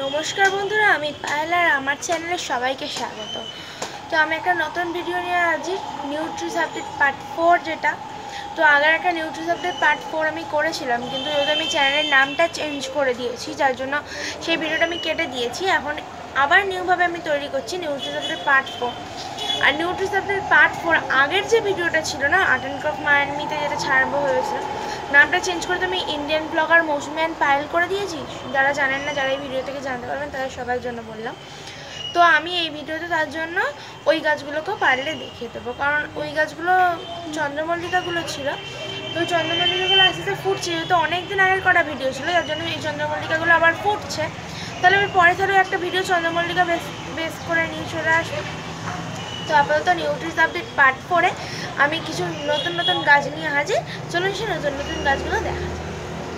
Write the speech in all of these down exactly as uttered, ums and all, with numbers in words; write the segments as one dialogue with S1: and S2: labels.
S1: নমস্কার বন্ধুরা, আমি পায়েল আর আমার চ্যানেলে সবাইকে স্বাগত। তো আমি একটা নতুন ভিডিও নিয়ে আছি, নিউট্রি সাবজেক্ট পার্ট ফোর যেটা। তো আগের একটা নিউট্রি সাবজেক্ট পার্ট ফোর আমি করেছিলাম, কিন্তু যদি আমি চ্যানেলের নামটা চেঞ্জ করে দিয়েছি, যার জন্য সেই ভিডিওটা আমি কেটে দিয়েছি। এখন আবার নিউভাবে আমি তৈরি করছি নিউট্রি সাবজেক্ট পার্ট ফোর। আর নিউট্রি সাবজেক্ট পার্ট ফোর আগের যে ভিডিওটা ছিল না, আর্ট অ্যান্ড ক্রাফট মায়ানমিতে যেটা ছাড়বো হয়েছে, নামটা চেঞ্জ করে তো আমি Indian blogger Mousumi and Payel করে দিয়েছি। যারা জানেন না, যারা এই ভিডিও থেকে জানতে পারবেন, তাদের সবার জন্য বললাম। তো আমি এই ভিডিওতে তার জন্য ওই গাছগুলোকেও পারলে দেখিয়ে দেবো, কারণ ওই গাছগুলো চন্দ্রমল্লিকাগুলো ছিল। তো ওই চন্দ্রমল্লিকাগুলো আস্তে আস্তে ফুটছে, যেহেতু অনেক দিন আগের করা ভিডিও ছিল, যার জন্য এই চন্দ্রমল্লিকাগুলো আবার ফুটছে। তাহলে আমি পরে তাহলে একটা ভিডিও চন্দ্রমল্লিকা বেস বেস করে নিয়ে চলে আসবো। তো আপাতত নিউট্রি সাবজেক্ট পার্ট ফোরে আমি কিছু নতুন নতুন গাছ নিয়ে হাজির। চলুন সে নতুন নতুন গাছগুলো দেখা যায়।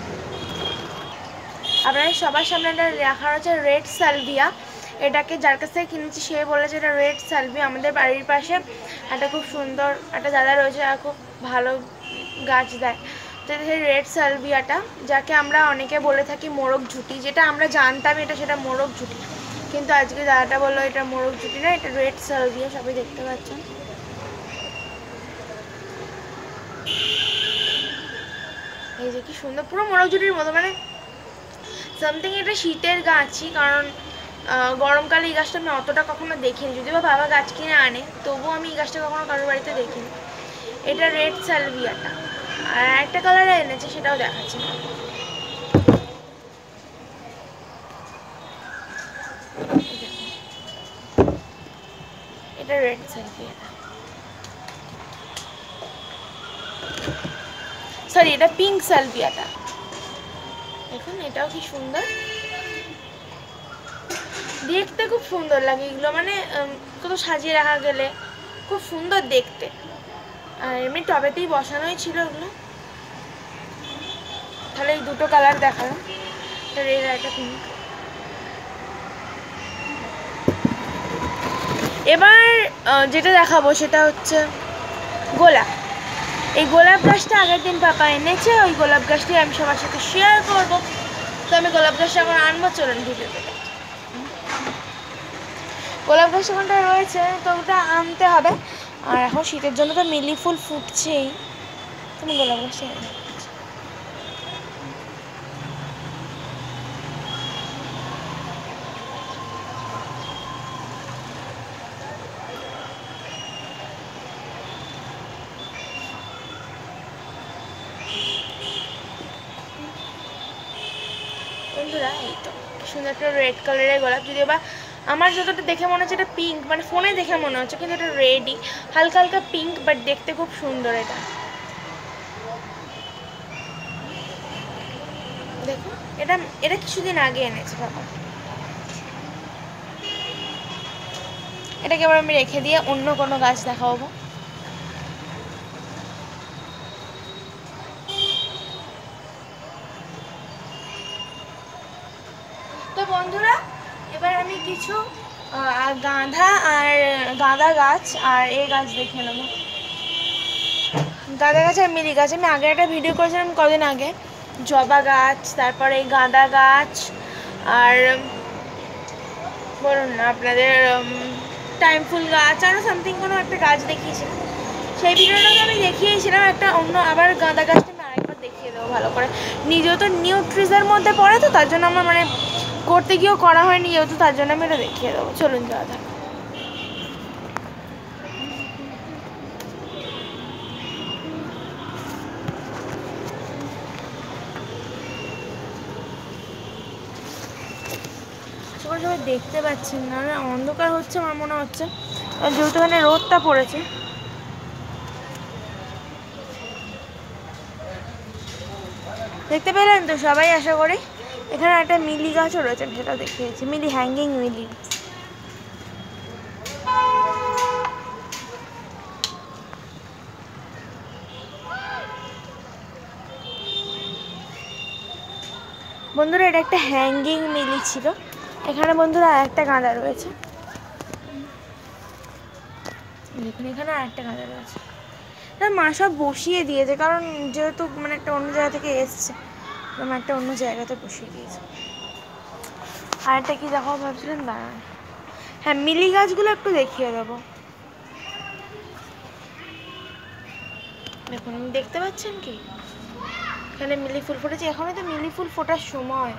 S1: আপনাদের সবার সামনে একটা রাখা হচ্ছে রেড সালভিয়া। এটাকে যার কাছ থেকে কিনেছি সে বলেছে এটা রেড সালভিয়া। আমাদের বাড়ির পাশে একটা খুব সুন্দর একটা দাদা রয়েছে, আর খুব ভালো গাছ দেয়। তো সেই রেড সালভিয়াটা, যাকে আমরা অনেকে বলে থাকি মোরগ ঝুঁটি, যেটা আমরা জানতাম এটা সেটা মোরগ ঝুঁটি, কিন্তু আজকে দাদাটা বললো এটা মোরগ ঝুঁটি না, এটা রেড সালভিয়া। সবাই দেখতে পাচ্ছেন, এই যে কি সুন্দর, পুরো মোরগ ঝুঁটির মতো। মানে সামথিং এটা শীতের গাছই, কারণ গরমকালে এই গাছটা আমি অতটা কখনো দেখিনি। যদি বা বাবা গাছ কিনে আনে, তবুও আমি এই গাছটা কখনো কারোর বাড়িতে দেখিনি। এটা রেড সালভিয়াটা। আর একটা কালারে এনেছে, সেটাও দেখাচ্ছি। এটা রেড সালভিয়াটা, সরি এটা পিঙ্ক সালভিয়াটা। দেখুন এটাও কি সুন্দর, দেখতে খুব সুন্দর লাগে এগুলো। মানে কত সাজিয়ে রাখা গেলে খুব সুন্দর দেখতে। আর এমনি টবেতেই বসানোই ছিল ওগুলো। তাহলে এই দুটো কালার দেখালাম, একটা রেড আর একটা পিঙ্ক। এবার যেটা দেখাবো সেটা হচ্ছে গোলাপ। এই গোলাপ গাছটা আগের দিন পাপা এনেছে, ওই গোলাপ গাছটি আমি সবার সাথে শেয়ার করবো। তো আমি গোলাপ গাছটা এখন আনবো, চলুন ভিডিওতে। গোলাপ গাছ ওখানটা রয়েছে, তো ওটা আনতে হবে। আর এখন শীতের জন্য তো মিলি ফুল ফুটছেই, তুমি গোলাপ গাছটা এনে বন্ধুরা। এই তো সুন্দর একটা রেড কালারের গোলাপ, যদিও বা আমার যতটা দেখে মনে হচ্ছে এটা পিঙ্ক, মানে ফোনে দেখে মনে হচ্ছে, কিন্তু এটা রেডই, হালকা হালকা পিঙ্ক, বাট দেখতে খুব সুন্দর। এটা দেখুন, এটা এটা কিছুদিন আগে এনেছে বাবা। এটাকে এবার আমি রেখে দিয়ে অন্য কোনো গাছ দেখাবো। তো বন্ধুরা, এবার আমি কিছু গাঁদা আর গাঁদা গাছ আর এই গাছ দেখে নেবো। গাঁদা গাছ আর মিলি গাছ আমি আগে একটা ভিডিও করেছিলাম কদিন আগে। জবা গাছ, তারপরে এই গাঁদা গাছ, আর বলুন না আপনাদের টাইম ফুল গাছ, আরও সামথিং কোনো একটা গাছ দেখিয়েছিলাম। সেই ভিডিওটাকে আমি দেখিয়েছিলাম একটা অন্য, আবার গাঁদা গাছটা আমি আরেকবার দেখিয়ে দেবো ভালো করে। নিজেও তো নিউট্রিজের মধ্যে পড়ে, তো তার জন্য আমার মানে করতে গিয়েও করা হয়নি, যেহেতু তার জন্য আমি এটা দেখিয়ে দেবো। চলুন যাওয়া যাক। সবাই দেখতে পাচ্ছেন না, অন্ধকার হচ্ছে আমার মনে হচ্ছে, যেহেতু এখানে রোদটা পড়েছে। দেখতে পেলেন তো সবাই, আশা করি। এখানে একটা মিলি গাছও রয়েছে, সেটা দেখিয়েছি, মিলি হ্যাঙ্গিং মিলি। বন্ধুরা এটা একটা হ্যাঙ্গিং মিলি ছিল। এখানে বন্ধুরা আর একটা গাঁদা রয়েছে, দেখুন এখানে আর একটা গাঁদা রয়েছে। মা সব বসিয়ে দিয়েছে, কারণ যেহেতু মানে একটা অন্য জায়গা থেকে এসছে, মা একটা অন্য জায়গাতে বসিয়ে দিয়েছে। আর একটা কি দেখাবো ভাবছিলাম, দাঁড়ান। হ্যাঁ, মিলি গাছগুলো একটু দেখিয়ে দেবো। দেখুন, দেখতে পাচ্ছেন কি এখানে মিলি ফুল ফুটেছে। এখনই তো মিলি ফুল ফোটার সময়।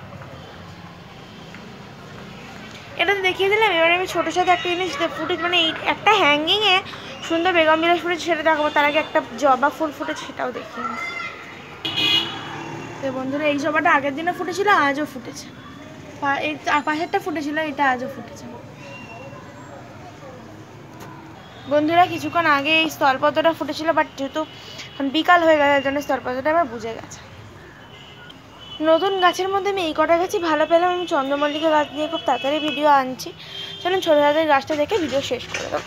S1: এটা তো দেখিয়ে দিলাম। এবার আমি ছোটোর সাথে একটা জিনিস ফুটেছে, মানে এই একটা হ্যাঙ্গিংয়ে সুন্দর বেগম বিলাস ফুটেছে, সেটা দেখাবো। তার আগে একটা জবা ফুল ফুটেছে, সেটাও দেখিয়ে নিই। তো বন্ধুরা, এই জবাটা আগের দিনও ফুটেছিল, আজও ফুটেছে। এই পাশেরটা ফুটেছিল, এটা আজও ফুটেছে। বন্ধুরা, কিছুক্ষণ আগে এই স্থলপদ্মটা ফুটেছিল, বাট যেহেতু বিকাল হয়ে গেছে, তার জন্য স্থলপদ্মটা আবার বুঝে গেছে। নতুন গাছের মধ্যে আমি এই কটা গাছই ভালো পেলাম। আমি চন্দ্রমল্লিকা গাছ নিয়ে খুব তাড়াতাড়ি ভিডিও আনছি। চলুন ছোটো হাতের গাছটা দেখে ভিডিও শেষ করে দেবো।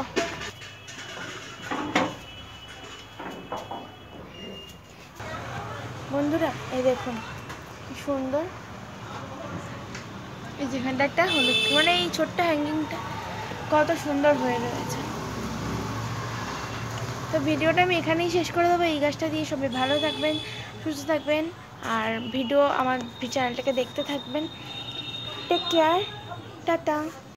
S1: বন্ধুরা, এই দেখুন কি সুন্দর। এই যেখানটা একটা হলুদ, মানে এই ছোট্ট হ্যাঙ্গিংটা কত সুন্দর হয়ে রয়েছে। তো ভিডিওটা আমি এখানেই শেষ করে দেবো এই গাছটা দিয়ে। সবাই ভালো থাকবেন, সুস্থ থাকবেন, আর ভিডিও আমার চ্যানেলটাকে দেখতে থাকবেন। Take care, tata.